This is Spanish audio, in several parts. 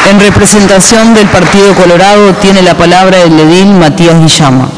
En representación del Partido Colorado tiene la palabra el edil Matías Guillama.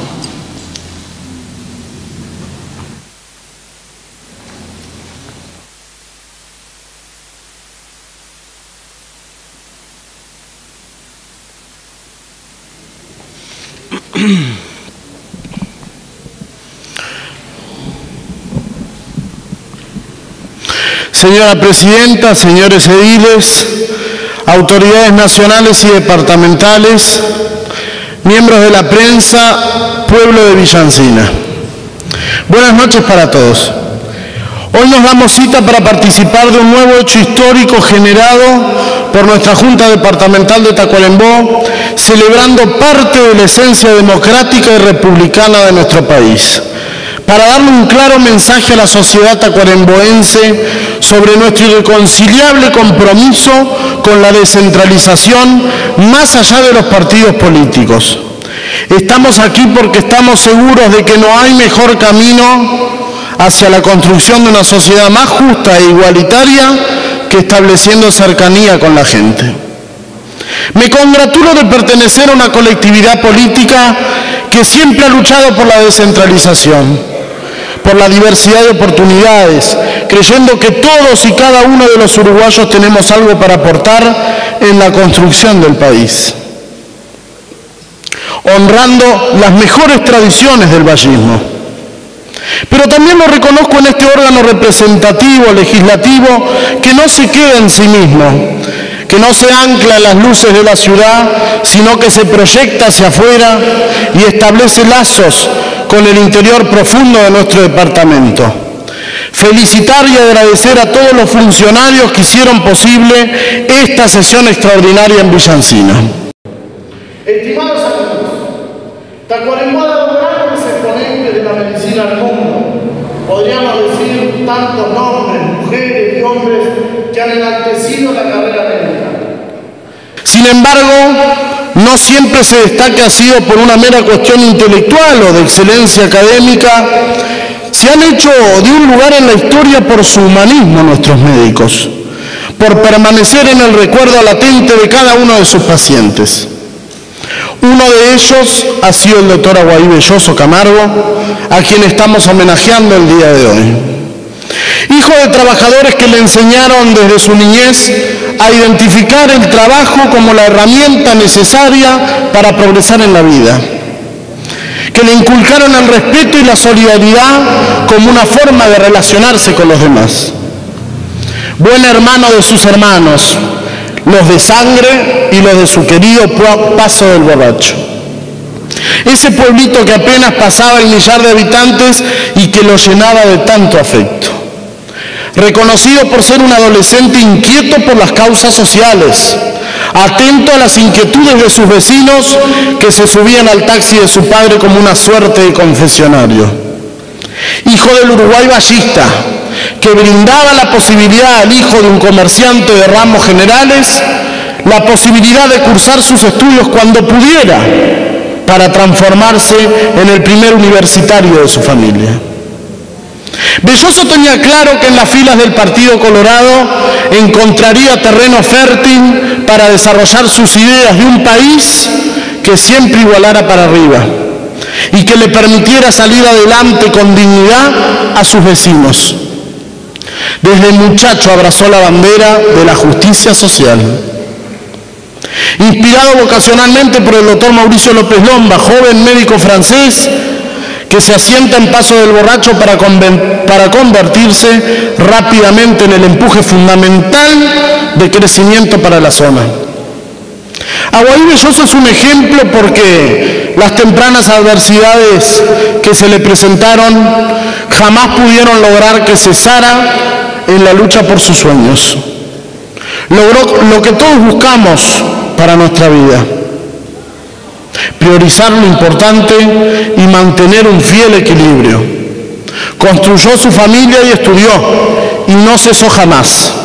Señora Presidenta, señores ediles, autoridades nacionales y departamentales, miembros de la prensa, pueblo de Villa Encina. Buenas noches para todos. Hoy nos damos cita para participar de un nuevo hecho histórico generado por nuestra Junta Departamental de Tacuarembó, celebrando parte de la esencia democrática y republicana de nuestro país, para darle un claro mensaje a la sociedad tacuaremboense sobre nuestro irreconciliable compromiso con la descentralización más allá de los partidos políticos. Estamos aquí porque estamos seguros de que no hay mejor camino hacia la construcción de una sociedad más justa e igualitaria que estableciendo cercanía con la gente. Me congratulo de pertenecer a una colectividad política que siempre ha luchado por la descentralización, por la diversidad de oportunidades, creyendo que todos y cada uno de los uruguayos tenemos algo para aportar en la construcción del país, honrando las mejores tradiciones del vallismo. Pero también lo reconozco en este órgano representativo, legislativo, que no se queda en sí mismo, que no se ancla en las luces de la ciudad, sino que se proyecta hacia afuera y establece lazos con el interior profundo de nuestro departamento. Felicitar y agradecer a todos los funcionarios que hicieron posible esta sesión extraordinaria en Villa Encina. Estimados amigos, Tacuarembó ha dado grandes exponentes de la medicina al mundo. Podríamos decir tantos nombres, mujeres y hombres que han enaltecido la carrera médica. Sin embargo, no siempre se destaca ha sido por una mera cuestión intelectual o de excelencia académica. Se han hecho de un lugar en la historia por su humanismo nuestros médicos, por permanecer en el recuerdo latente de cada uno de sus pacientes. Uno de ellos ha sido el doctor Aguaí Belloso Camargo, a quien estamos homenajeando el día de hoy. Hijo de trabajadores que le enseñaron desde su niñez a identificar el trabajo como la herramienta necesaria para progresar en la vida, que le inculcaron el respeto y la solidaridad como una forma de relacionarse con los demás. Buen hermano de sus hermanos, los de sangre y los de su querido Paso del Borracho. Ese pueblito que apenas pasaba el millar de habitantes y que lo llenaba de tanto afecto. Reconocido por ser un adolescente inquieto por las causas sociales, atento a las inquietudes de sus vecinos que se subían al taxi de su padre como una suerte de confesionario. Hijo del Uruguay vallista, que brindaba la posibilidad al hijo de un comerciante de ramos generales la posibilidad de cursar sus estudios cuando pudiera, para transformarse en el primer universitario de su familia. Belloso tenía claro que en las filas del Partido Colorado encontraría terreno fértil para desarrollar sus ideas de un país que siempre igualara para arriba y que le permitiera salir adelante con dignidad a sus vecinos. Desde muchacho abrazó la bandera de la justicia social. Inspirado vocacionalmente por el doctor Mauricio López Lomba, joven médico francés, que se asienta en Paso del Borracho para convertirse rápidamente en el empuje fundamental de crecimiento para la zona. Aguaí Belloso es un ejemplo porque las tempranas adversidades que se le presentaron jamás pudieron lograr que cesara en la lucha por sus sueños. Logró lo que todos buscamos para nuestra vida: priorizar lo importante y mantener un fiel equilibrio. Construyó su familia y estudió, y no cesó jamás.